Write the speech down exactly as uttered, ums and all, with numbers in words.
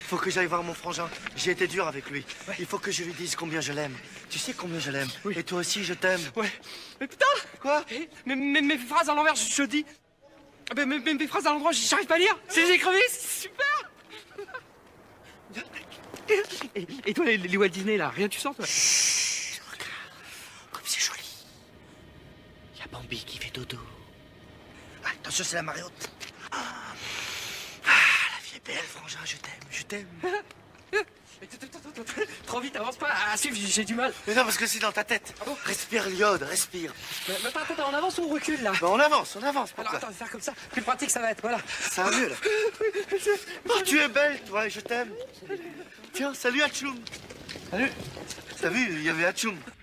Il faut que j'aille voir mon frangin. J'ai été dur avec lui. Ouais. Il faut que je lui dise combien je l'aime. Tu sais combien je l'aime. Oui. Et toi aussi, je t'aime. Ouais. Mais putain. Quoi? mais, mais, Mes phrases à l'envers, je, je dis... Mais, mais, mes phrases à l'endroit, j'arrive pas à lire. C'est écrit, c'est super. Et, et toi, les, les Walt Disney, là, rien tu sens, toi? Chut, regarde. Comme c'est joli. Il y a Bambi qui fait dodo. Ah, attention, c'est la marée haute. Ah, ah, la vie est belle, frangin, je t'aime, je t'aime. Trop vite, avance pas, à suivre, j'ai du mal. Mais non, parce que c'est dans ta tête. Ah bon? Respire l'iode, respire. Mais, mais attends, attends, on avance ou on recule, là? Bah, on avance, on avance, pourquoi? Alors attends, je vais faire comme ça, plus pratique ça va être, voilà. Ça va mieux, là. Oh, tu es belle, toi, je t'aime. Tiens, salut Atchoum. Salut. T'as vu, il y avait Atchoum.